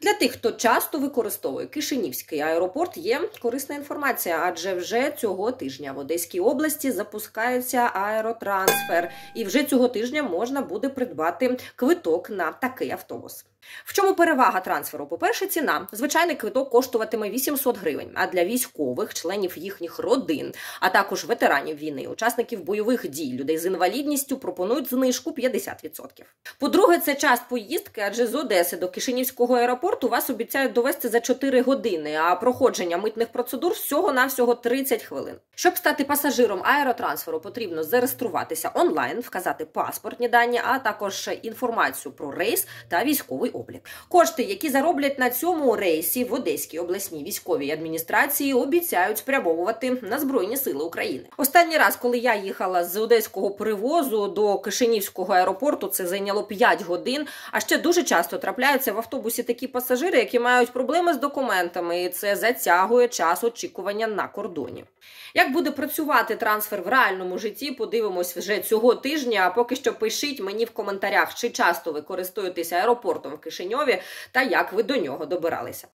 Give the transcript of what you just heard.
Для тих, хто часто використовує Кишинівський аеропорт, є корисна інформація, адже вже цього тижня в Одеській області запускається аеротрансфер, і вже цього тижня можна буде придбати квиток на такий автобус. В чому перевага трансферу? По-перше, ціна. Звичайний квиток коштуватиме 800 гривень, а для військових, членів їхніх родин, а також ветеранів війни, учасників бойових дій, людей з інвалідністю пропонують знижку 50%. По-друге, це час поїздки, адже з Одеси до Кишинівського аеропорту вас обіцяють довести за 4 години, а проходження митних процедур всього-навсього 30 хвилин. Щоб стати пасажиром аеротрансферу, потрібно зареєструватися онлайн, вказати паспортні дані, а також інформацію про рейс та військовий облік. Кошти, які зароблять на цьому рейсі в Одеській обласній військовій адміністрації, обіцяють спрямовувати на Збройні Сили України. Останній раз, коли я їхала з одеського перевозу до Кишинівського аеропорту, це зайняло 5 годин, а ще дуже часто трапляються в автобусі такі пасажири, які мають проблеми з документами, і це затягує час очікування на кордоні. Як буде працювати трансфер в реальному житті, подивимось вже цього тижня, а поки що пишіть мені в коментарях, чи часто ви користуєтесь аеропортом в Кишиньові та як ви до нього добиралися.